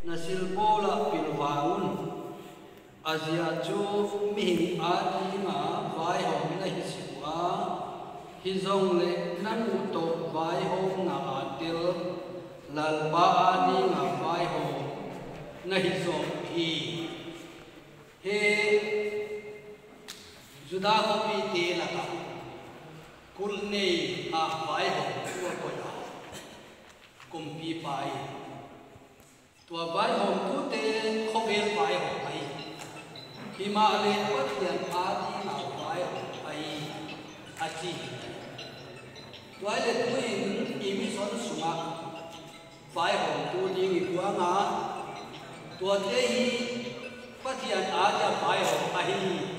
nasilpola pilvaun azia chu mihing adi ma vai hom na hisua hizong le namu to vai hom na atil lalpa adi nga vai hom na hizong hi he juda ko pi te la ka kul nei a vai hom ko ko ya kum pi pai tua vai hom tu te khovel vai hom ai Himale Pathian Adi na vai ai achi toilet kuin emission sunga vai hom tu ding ikuanga tua te hi Pathian Adi vai hom ai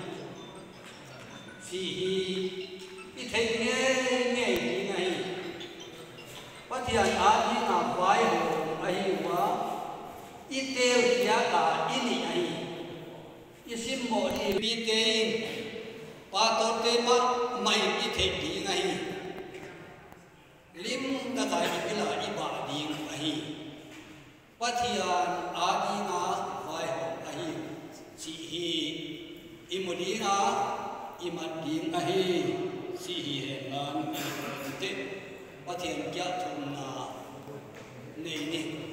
si hi I thei nge nge ni ngai Pathian Adi na vai hom ai wa I tel ya ka ini ai isim mo ni bite pa to te ma mai I the di ngai lim da kai ila I ba ding ai Pathian Adi na vai hom ai chi hi imodi na imat ding ai si hi he nan te Pathian kya thum na nei ni